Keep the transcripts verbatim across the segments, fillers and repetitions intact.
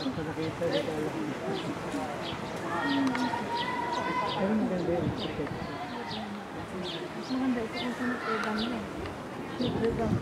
Pero maganda yun. Mas maganda ito kung sa Notre Dame eh. Notre Dame.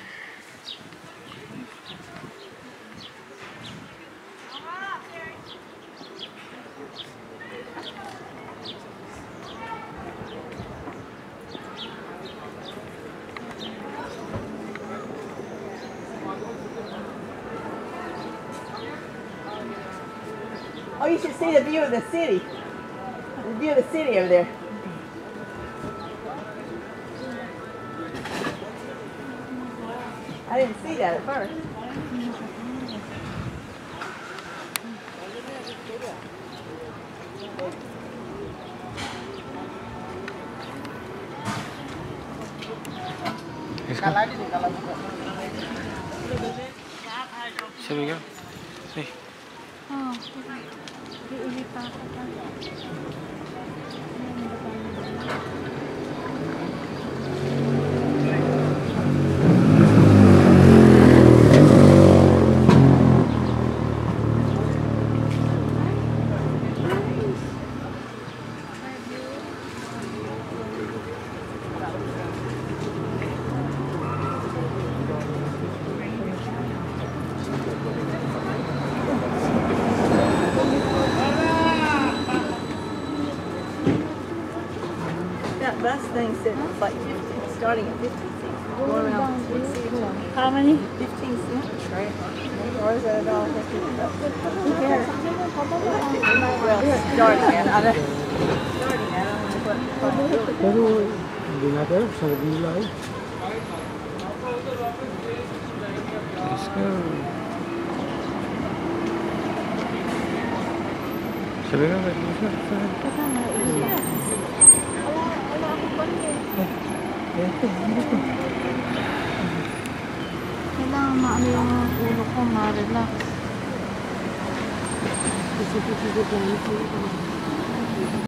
Oh, you should see the view of the city. The view of the city over there. I didn't see that at first. Sabi ka? Eh. Oh, iulit pa ako pa. That bus thing said it was like fifty, starting at fifty cents. Going around How many? fifteen cents, right? Or is that a dollar fifty? Who cares? Well, starting at, I don't, starting at, I don't know what, what Pero hindi natin sa Laguna eh. Yes ka. Sabi ka, may isa. Kasama, iulit. Wala, wala ako pa rin. Ito, ito. Kailangan maano yung ulo ko, ma-relax. Kasi kasi kasi